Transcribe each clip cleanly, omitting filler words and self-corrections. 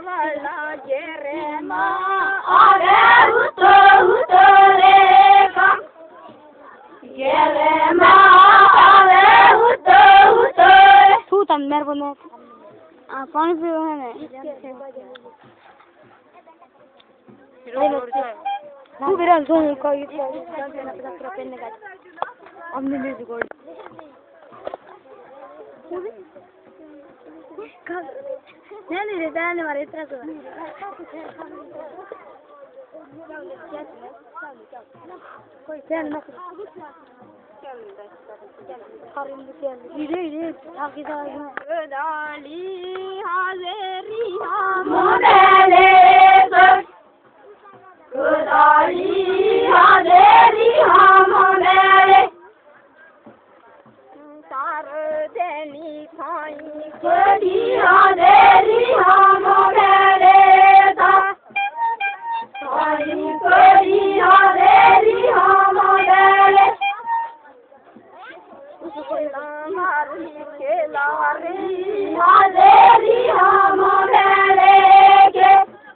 वाला जेरे माँ आवे उतो रे का जेरे माँ आवे उतो तू तम मेरे को ना कौन सी है ना तू बिरल सुन कोई हमने भी जोड़ नहीं रे जाने वाले इतना तो कोई चैन मत इधर आगे दाली हाज़री मोनेले दाली हाज़री मोनेले तार देनी खाई कोडी हाज़री मोनेले दा खाई कोडी हाज़री मोनेले मारी खेलारी हाज़री मोनेले के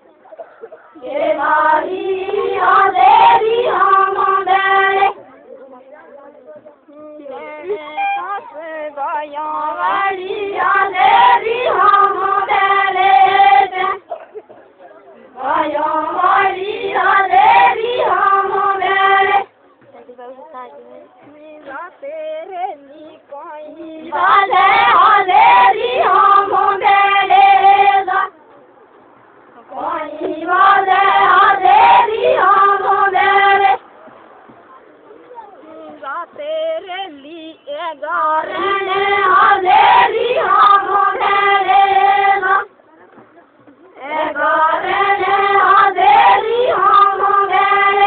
खेलारी हाज़री मोनेले गया वाली हाज़री मोनेले गया वाली हाज़री मोनेले मेरा तेरे निकाई वाले हाज़री मोनेले कोई वाले हाज़री मोनेले तेरे लिए गाने हाज़री मोनेले गाने हाज़री मोनेले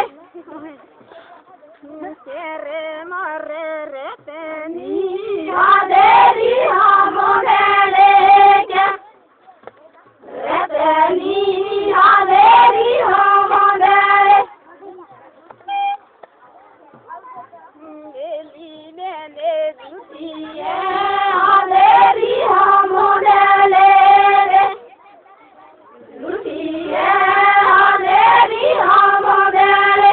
तेरे मारे रहते नी हाज़री मोनेले क्या रहते नी हाज़री मोनेले ले दुतिया हाज़री मोनेले दुतिया हाज़री मोनेले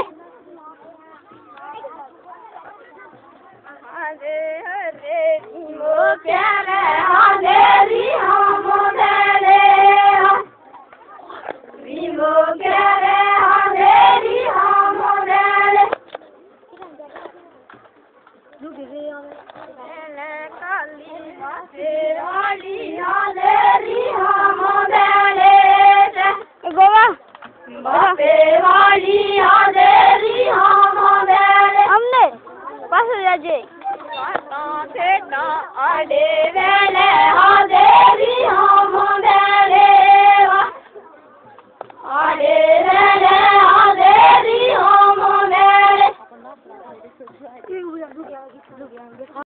हरे हरे मो प्यारे हाज़री मोनेले मो प्यारे हाज़री मोनेले काली वाली हाज़री मोनेले गोवा बापे वाली हाज़री मोनेले हमने पास जाजे ना आड़े वेले हाज़री मोनेले आड़े वेले हाज़री मोनेले